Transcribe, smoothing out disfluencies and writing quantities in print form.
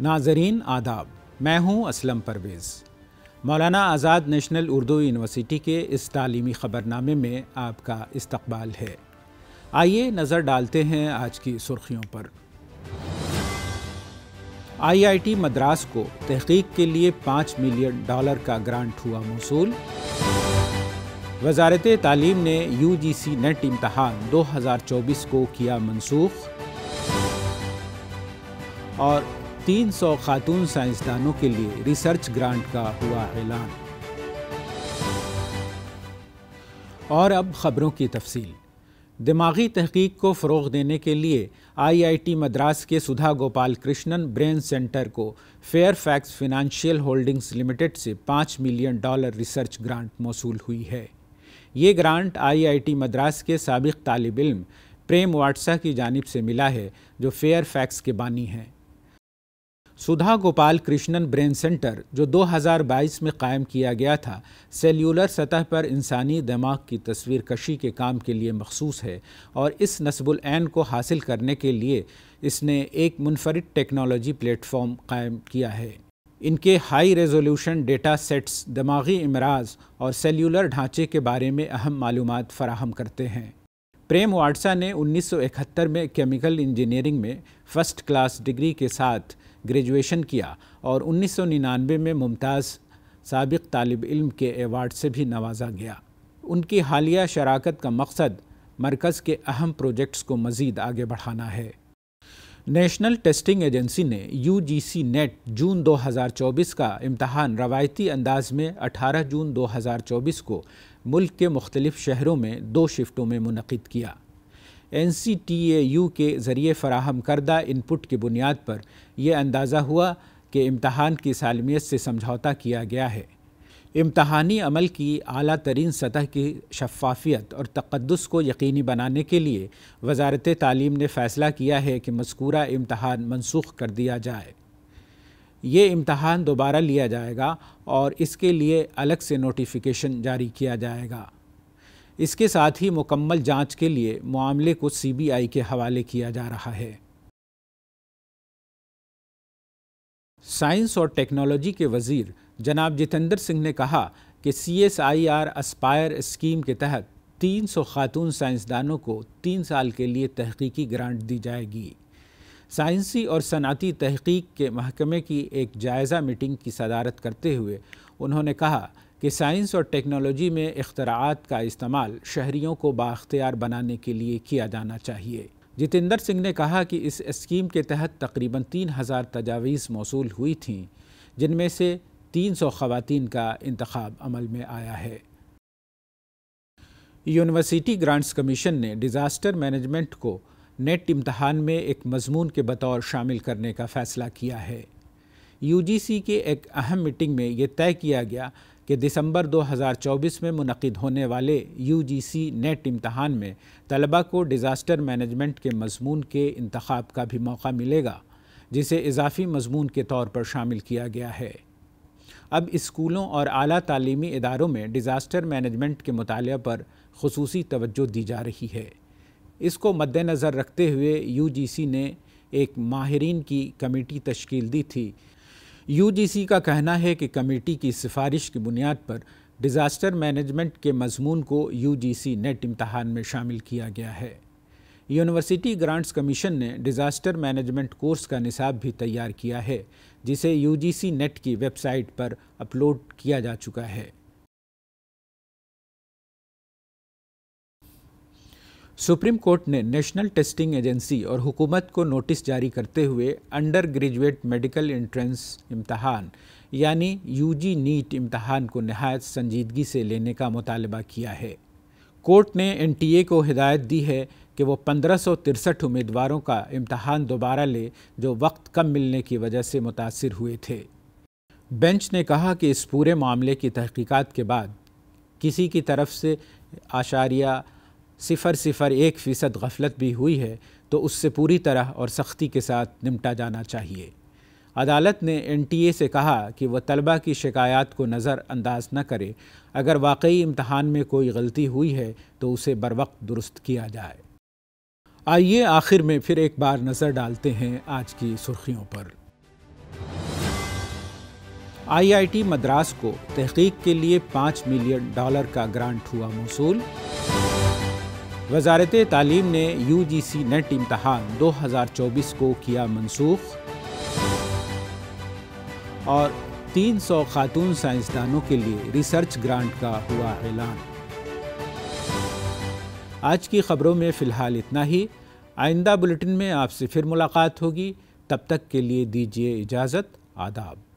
ناظرین آداب، میں ہوں اسلم پرویز۔ مولانا آزاد نیشنل اردو یونیورسٹی کے اس تعلیمی خبرنامے میں آپ کا استقبال ہے۔ آئیے نظر ڈالتے ہیں آج کی سرخیوں پر۔ IIT مدراس کو تحقیق کے لیے $5 ملین کا گرانٹ ہوا موصول۔ وزارت تعلیم نے UGC نیٹ امتحان 2024 کو کیا منسوخ، اور 300 خاتون سائنسدانوں کے لیے ریسرچ گرانٹ کا ہوا اعلان۔ اور اب خبروں کی تفصیل۔ دماغی تحقیق کو فروغ دینے کے لیے IIT مدراس کے Sudha Gopalakrishnan brain centre کو Fairfax financial holdings limited سے $5 ملین ریسرچ گرانٹ موصول ہوئی ہے۔ یہ گرانٹ IIT مدراس کے سابق طالب علم پریم واٹسا کی جانب سے ملا ہے، جو فیئر فیکس کے بانی ہیں۔ Sudha Gopalakrishnan brain centre, جو 2022 میں قائم کیا گیا تھا، سیلیولر سطح پر انسانی دماغ کی تصویر کشی کے کام کے لیے مخصوص ہے، اور اس نصب العین کو حاصل کرنے کے لیے اس نے ایک منفرد ٹیکنالوجی پلیٹ فارم قائم کیا ہے۔ ان کے ہائی ریزولوشن ڈیٹا سیٹس دماغی امراض اور سیلیولر ڈھانچے کے بارے میں اہم معلومات فراہم کرتے ہیں۔ پریم واٹسا نے 1971 میں کیمیکل انجینئرنگ میں فرسٹ کلاس ڈگری کے ساتھ گریجویشن کیا، اور 1999 میں ممتاز سابق طالب علم کے ایوارڈ سے بھی نوازا گیا۔ ان کی حالیہ شراکت کا مقصد مرکز کے اہم پروجیکٹس کو مزید آگے بڑھانا ہے۔ نیشنل ٹیسٹنگ ایجنسی نے UGC نیٹ جون 2024 کا امتحان روایتی انداز میں 18 جون 2024 کو ملک کے مختلف شہروں میں 2 شفٹوں میں منعقد کیا۔ NCTAU کے ذریعے فراہم کردہ ان پٹ کی بنیاد پر یہ اندازہ ہوا کہ امتحان کی سالمیت سے سمجھوتہ کیا گیا ہے۔ امتحانی عمل کی اعلیٰ ترین سطح کی شفافیت اور تقدس کو یقینی بنانے کے لیے وزارت تعلیم نے فیصلہ کیا ہے کہ مذکورہ امتحان منسوخ کر دیا جائے۔ یہ امتحان دوبارہ لیا جائے گا اور اس کے لیے الگ سے نوٹیفیکیشن جاری کیا جائے گا۔ اس کے ساتھ ہی مکمل جانچ کے لیے معاملے کو CBI کے حوالے کیا جا رہا ہے۔ سائنس اور ٹیکنالوجی کے وزیر جناب جتیندر سنگھ نے کہا کہ CSIR اسپائر اسکیم کے تحت 300 خاتون سائنسدانوں کو 3 سال کے لیے تحقیقی گرانٹ دی جائے گی۔ سائنسی اور صنعتی تحقیق کے محکمے کی ایک جائزہ میٹنگ کی صدارت کرتے ہوئے انہوں نے کہا کہ سائنس اور ٹیکنالوجی میں اختراعات کا استعمال شہریوں کو بااختیار بنانے کے لیے کیا جانا چاہیے۔ جتیندر سنگھ نے کہا کہ اس اسکیم کے تحت تقریباً 3000 تجاویز موصول ہوئی تھیں، جن میں سے 300 خواتین کا انتخاب عمل میں آیا ہے۔ یونیورسٹی گرانٹس کمیشن نے ڈیزاسٹر مینجمنٹ کو نیٹ امتحان میں ایک مضمون کے بطور شامل کرنے کا فیصلہ کیا ہے۔ UGC کے ایک اہم میٹنگ میں یہ طے کیا گیا کہ دسمبر 2024 میں منعقد ہونے والے UGC نیٹ امتحان میں طلباء کو ڈیزاسٹر مینجمنٹ کے مضمون کے انتخاب کا بھی موقع ملے گا، جسے اضافی مضمون کے طور پر شامل کیا گیا ہے۔ اب اسکولوں اور اعلیٰ تعلیمی اداروں میں ڈیزاسٹر مینجمنٹ کے مطالعہ پر خصوصی توجہ دی جا رہی ہے۔ اس کو مد نظر رکھتے ہوئے UGC نے ایک ماہرین کی کمیٹی تشکیل دی تھی۔ UGC کا کہنا ہے کہ کمیٹی کی سفارش کی بنیاد پر ڈیزاسٹر مینجمنٹ کے مضمون کو UGC نیٹ امتحان میں شامل کیا گیا ہے۔ یونیورسٹی گرانٹس کمیشن نے ڈیزاسٹر مینجمنٹ کورس کا نصاب بھی تیار کیا ہے، جسے UGC نیٹ کی ویب سائٹ پر اپلوڈ کیا جا چکا ہے۔ سپریم کورٹ نے نیشنل ٹیسٹنگ ایجنسی اور حکومت کو نوٹس جاری کرتے ہوئے انڈر گریجویٹ میڈیکل انٹرنس امتحان یعنی UG نیٹ امتحان کو نہایت سنجیدگی سے لینے کا مطالبہ کیا ہے۔ کورٹ نے NTA کو ہدایت دی ہے کہ وہ 1563 امیدواروں کا امتحان دوبارہ لے جو وقت کم ملنے کی وجہ سے متاثر ہوئے تھے۔ بینچ نے کہا کہ اس پورے معاملے کی تحقیقات کے بعد کسی کی طرف سے 0.001% غفلت بھی ہوئی ہے تو اس سے پوری طرح اور سختی کے ساتھ نمٹا جانا چاہیے۔ عدالت نے NTA سے کہا کہ وہ طلباء کی شکایات کو نظر انداز نہ کرے، اگر واقعی امتحان میں کوئی غلطی ہوئی ہے تو اسے بروقت درست کیا جائے۔ آئیے آخر میں پھر ایک بار نظر ڈالتے ہیں آج کی سرخیوں پر۔ IIT مدراس کو تحقیق کے لیے $5 ملین کا گرانٹ ہوا موصول۔ وزارت تعلیم نے UGC نیٹ امتحان 2024 کو کیا منسوخ، اور 300 خاتون سائنسدانوں کے لیے ریسرچ گرانٹ کا ہوا اعلان۔ آج کی خبروں میں فی الحال اتنا ہی۔ آئندہ بلیٹن میں آپ سے پھر ملاقات ہوگی، تب تک کے لیے دیجیے اجازت۔ آداب۔